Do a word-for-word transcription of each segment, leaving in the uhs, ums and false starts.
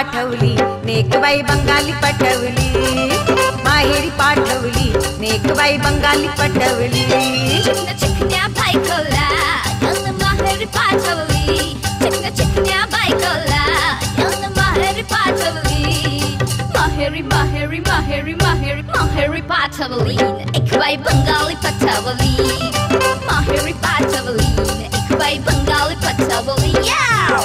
पाठवली नेकबाई बंगाली पटवली, माहेरी पाठवली नेकबाई बंगाली पटवली. चिकन्या चिकन्या बायकोला यानं माहेरी पाठवली, चिकन्या चिकन्या बायकोला यानं माहेरी पाठवली. माहेरी माहेरी माहेरी माहेरी माहेरी पाठवली नेकबाई बंगाली पटवली, माहेरी पाठवली नेकबाई बंगाली पटवली. याव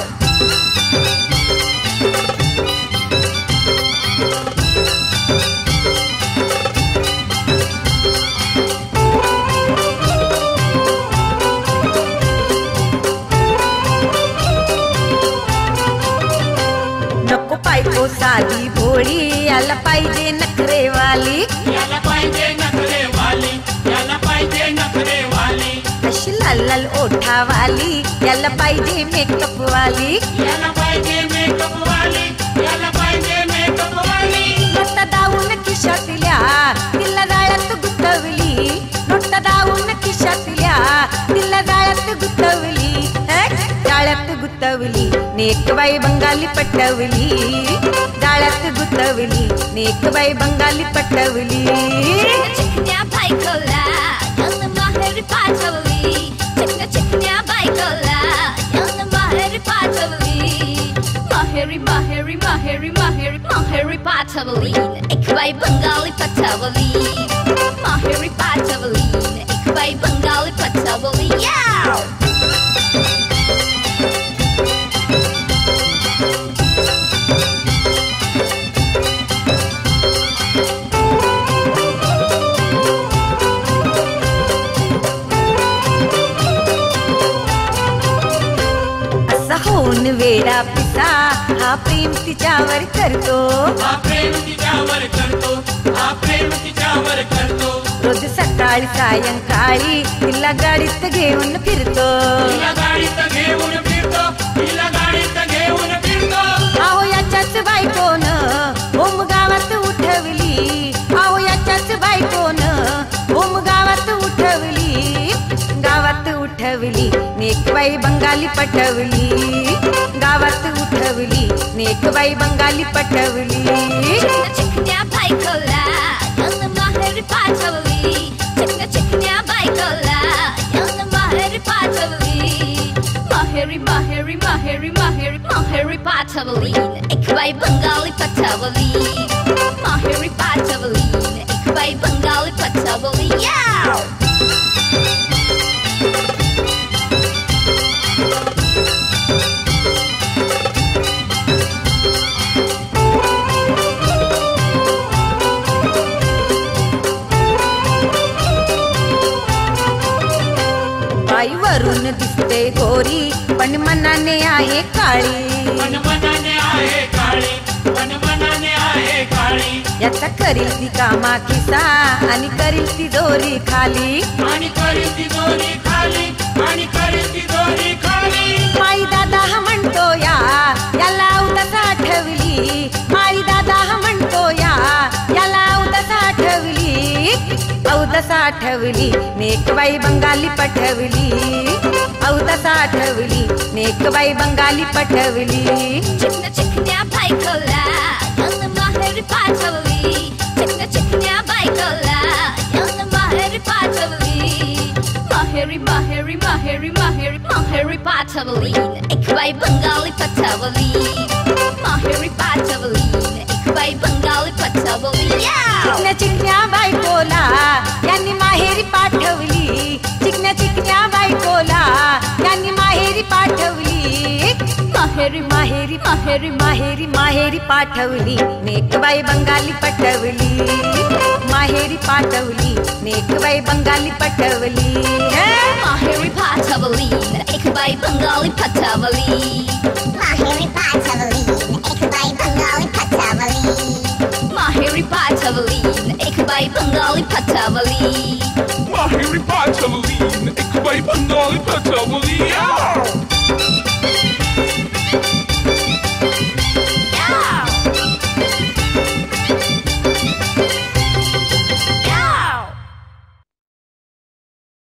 नको पायको साधी भोळी, याला पाहिजे नखरेवाली, याला पाहिजे नखरेवाली, याला पाहिजे नखरेवाली. अशी लाल लाल ओठावाली, याला पाहिजे मेकअप वाली, याला पाहिजे मेकअप वाली, याला पाहिजे मेकअप वाली. नोटा दावून खिशातल्या तिला जाळ्यात गुंतवली, नोटा दावून खिशातल्या तिला जाळ्यात गुंतवली, जाळ्यात गुंतवली नेकबाई बंगाली पटवली, जाळ्यात गुंतवली नेकबाई बंगाली पटवली. चिकन्या बायकोला यानं माहेरी पाठवली, चिकन्या चिकन्या बायकोला यानं माहेरी पाठवली. माहेरी माहेरी माहेरी माहेरी माहेरी पाठवली नेकबाई बंगाली पटवली, माहेरी पाठवली नेकबाई बंगाली पटवली. याव होऊन वेडा पिसा हा प्रेम तिच्यावर करतो, हा प्रेम तिच्यावर करतो, हा प्रेम तिच्यावर करतो. रोज सकाळी सायंकाळी तिला गाडीत घेऊन फिरतो, तिला गाडीत घेऊन फिरतो, तिला गाडीत घेऊन फिरतो. आहो याच्याच बायकोन ओम गावात उठवली, आहो याच्याच बायकोन ओम गावात उठवली, गावात उठवली नेकबाई बंगाली पटवली, गावात उठवली नेकबाई बंगाली पटवली. चिकन्या चिकन्या बायकोला यानं माहेरी पाठवली, चिकन्या चिकन्या बायकोला यानं माहेरी पाठवली. माहेरी माहेरी माहेरी माहेरी माहेरी पाठवली नेकबाई बंगाली पटवली, माहेरी पाठवली नेकबाई बंगाली पटवली. याव बाईवरून दिसते गोरी पण मनाने आहे काळी, मन मनाने आहे काळी, मन मनाने आहे काळी. याचा करील ती कामा खिसा आणि करील ती दोरी खाली, आणि करील ती दोरी खाली, आणि करील ती दोरी खाली. माई दादा हा म्हणतो या याला उदास आठवली, माई दादा हा म्हणतो या याला उदास आठवली, औदास आठवली नेकबाई बंगाली पटवली, औदास आठवली नेकबाई बंगाली पटवली. चिकन्या चिकन्या बायकोला यानं माहेरी पाठवली, चिकन्या चिकन्या बायकोला यानं माहेरी पाठवली. माहेरी माहेरी माहेरी माहेरी माहेरी पाठवली नेकबाई बंगाली पटवली, माहेरी पाठवली नेकबाई बंगाली पटवली. याव चिकन्या चिकन्या बायकोला यांनी माहेरी पाठवली, चिकन्या चिकन्या बायकोला यांनी माहेरी पाठवली, माहेरी माहेरी माहेरी माहेरी माहेरी पाठवली नेकबाई बंगाली पटवली, माहेरी पाठवली नेकबाई बंगाली पटवली. माहेरी पाठवली नेकबाई बंगाली पटवली, माहेरी पाठवली नेकबाई बंगाली पटवली, माहेरी पाठवली नेकबाई Bengali पटवली. Mahiri Pachavalin, Ikbay Bengali Pachavalin.